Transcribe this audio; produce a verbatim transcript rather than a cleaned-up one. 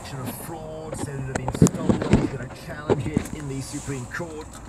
allegation of fraud, said it had been stolen. He's going to challenge it in the Supreme Court.